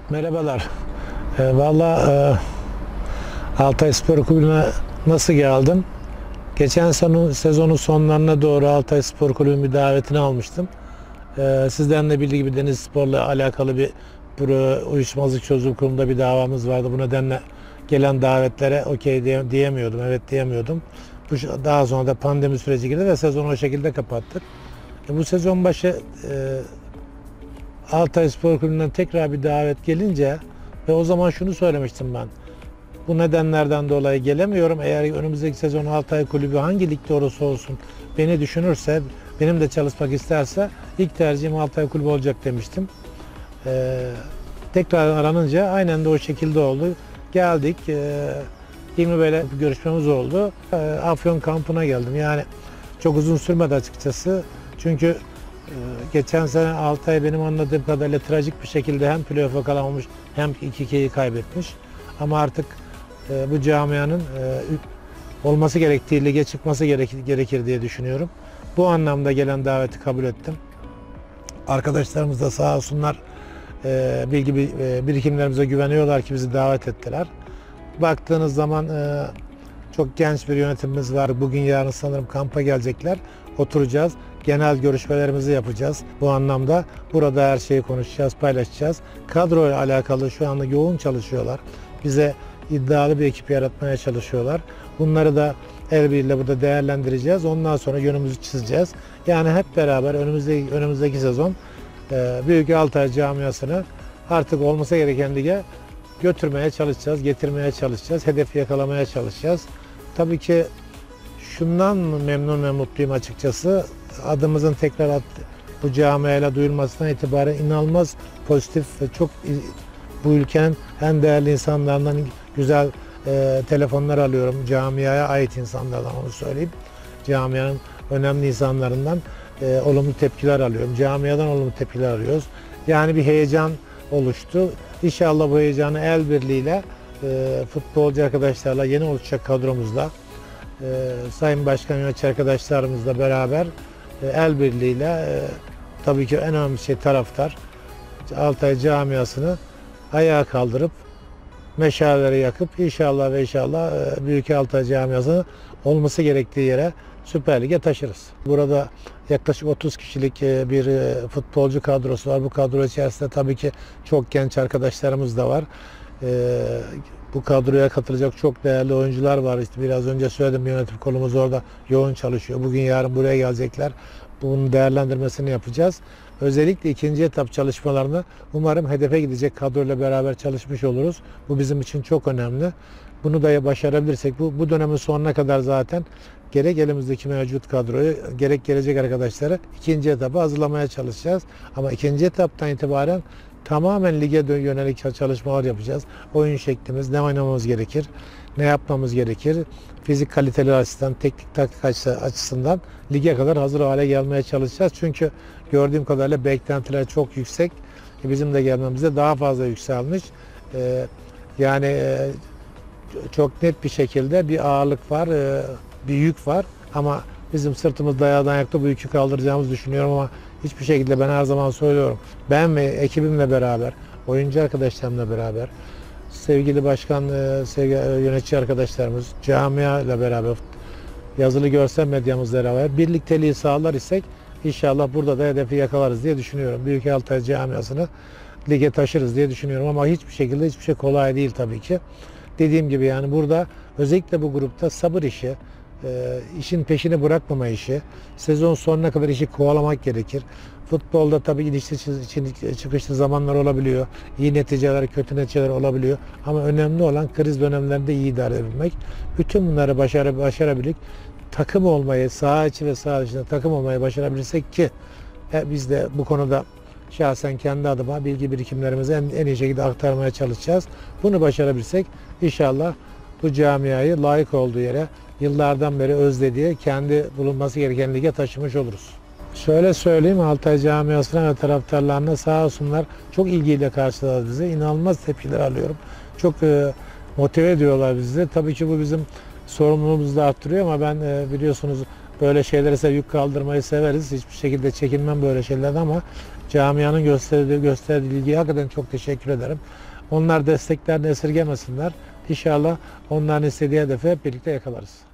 Merhabalar. Valla Altay Spor Kulübü'ne nasıl geldim? Geçen sezonun sonlarına doğru Altay Spor Kulübü'nün bir davetini almıştım. Sizden de bildiği gibi deniz sporla alakalı bir uyuşmazlık çözüm kurulunda bir davamız vardı. Bu nedenle gelen davetlere okey diyemiyordum, evet diyemiyordum. Daha sonra da pandemi süreci girdi ve sezonu o şekilde kapattık. Bu sezon başı Altay Spor Kulübü'nden tekrar bir davet gelince ve o zaman şunu söylemiştim ben. Bu nedenlerden dolayı gelemiyorum. Eğer önümüzdeki sezon Altay Kulübü hangi ligde olursa olsun beni düşünürse, benim de çalışmak isterse ilk tercihim Altay Kulübü olacak demiştim. Tekrar aranınca aynen de o şekilde oldu. Geldik. İlmi böyle bir görüşmemiz oldu. Afyon kampına geldim. Yani çok uzun sürmedi açıkçası. Çünkü geçen sene Altay benim anladığım kadarıyla trajik bir şekilde hem playoff'a kalamamış hem 2-2'yi kaybetmiş. Ama artık bu camianın olması gerektiği lige çıkması gerekir diye düşünüyorum. Bu anlamda gelen daveti kabul ettim. Arkadaşlarımız da sağ olsunlar bilgi birikimlerimize güveniyorlar ki bizi davet ettiler. Baktığınız zaman çok genç bir yönetimimiz var. Bugün yarın sanırım kampa gelecekler. Oturacağız. Genel görüşmelerimizi yapacağız. Bu anlamda burada her şeyi konuşacağız, paylaşacağız. Kadroyla alakalı şu anda yoğun çalışıyorlar. Bize iddialı bir ekip yaratmaya çalışıyorlar. Bunları da el birliğiyle burada değerlendireceğiz. Ondan sonra yönümüzü çizeceğiz. Yani hep beraber önümüzdeki sezon Büyük Altay camiasını artık olması gereken lige götürmeye çalışacağız, getirmeye çalışacağız, hedefi yakalamaya çalışacağız. Tabii ki şundan memnun ve mutluyum açıkçası. Adımızın tekrar bu camiayla duyulmasına itibaren inanılmaz pozitif ve çok bu ülkenin en değerli insanlarından güzel telefonlar alıyorum. Camiaya ait insanlardan onu söyleyeyim. Camianın önemli insanlarından olumlu tepkiler alıyorum. Camiadan olumlu tepkiler alıyoruz. Yani bir heyecan oluştu. İnşallah bu heyecanı el birliğiyle futbolcu arkadaşlarla, yeni oluşacak kadromuzla, Sayın Başkan yönetici arkadaşlarımızla beraber el birliğiyle tabii ki en önemli şey taraftar Altay camiasını ayağa kaldırıp meşaleleri yakıp inşallah Büyük Altay camiasını olması gerektiği yere Süper Lig'e taşırız. Burada yaklaşık 30 kişilik bir futbolcu kadrosu var. Bu kadro içerisinde tabii ki çok genç arkadaşlarımız da var. Bu kadroya katılacak çok değerli oyuncular var. İşte biraz önce söyledim, yönetim kolumuz orada yoğun çalışıyor. Bugün yarın buraya gelecekler. Bunun değerlendirmesini yapacağız. Özellikle ikinci etap çalışmalarını umarım hedefe gidecek kadroyla beraber çalışmış oluruz. Bu bizim için çok önemli. Bunu da başarabilirsek bu dönemin sonuna kadar zaten gerek elimizdeki mevcut kadroyu gerek gelecek arkadaşları ikinci etapı hazırlamaya çalışacağız. Ama ikinci etaptan itibaren tamamen lige yönelik çalışmalar yapacağız. Oyun şeklimiz, ne oynamamız gerekir, ne yapmamız gerekir, fizik kaliteleri açısından, teknik taktik açısından lige kadar hazır hale gelmeye çalışacağız. Çünkü gördüğüm kadarıyla beklentiler çok yüksek. Bizim de gelmemizde daha fazla yükselmiş. Yani çok net bir şekilde bir ağırlık var, bir yük var. Ama bizim sırtımız dayadan ayakta bu yükü kaldıracağımızı düşünüyorum ama hiçbir şekilde ben her zaman söylüyorum. Ben ve ekibimle beraber, oyuncu arkadaşlarımla beraber, sevgili başkan, sevgili yönetici arkadaşlarımız, camia ile beraber, yazılı görsel medyamızla beraber birlikteliği sağlar isek inşallah burada da hedefi yakalarız diye düşünüyorum. Büyük Altay camiasını lige taşırız diye düşünüyorum ama hiçbir şey kolay değil tabii ki. Dediğim gibi yani burada özellikle bu grupta sabır işi, işin peşini bırakmama işi, sezon sonuna kadar işi kovalamak gerekir. Futbolda tabii inişli çıkışlı zamanlar olabiliyor. İyi neticeler, kötü neticeler olabiliyor. Ama önemli olan kriz dönemlerinde iyi idare edebilmek. Bütün bunları başarabilik. Takım olmayı, saha içi ve saha dışında takım olmayı başarabilirsek ki biz de bu konuda şahsen kendi adıma bilgi birikimlerimizi en iyi şekilde aktarmaya çalışacağız. Bunu başarabilirsek inşallah bu camiayı layık olduğu yere, yıllardan beri özlediği, kendi bulunması gereken lige taşımış oluruz. Şöyle söyleyeyim, Altay camiasına ve taraftarlarına sağ olsunlar çok ilgiyle karşıladı bizi. İnanılmaz tepkiler alıyorum. Çok motive ediyorlar bizi. Tabii ki bu bizim sorumluluğumuzu da arttırıyor ama ben biliyorsunuz Böyle şeylere ise yük kaldırmayı severiz. Hiçbir şekilde çekinmem böyle şeylerden ama camianın gösterdiği ilgiye hakikaten çok teşekkür ederim. Onlar desteklerini esirgemesinler. İnşallah onların istediği hedefi hep birlikte yakalarız.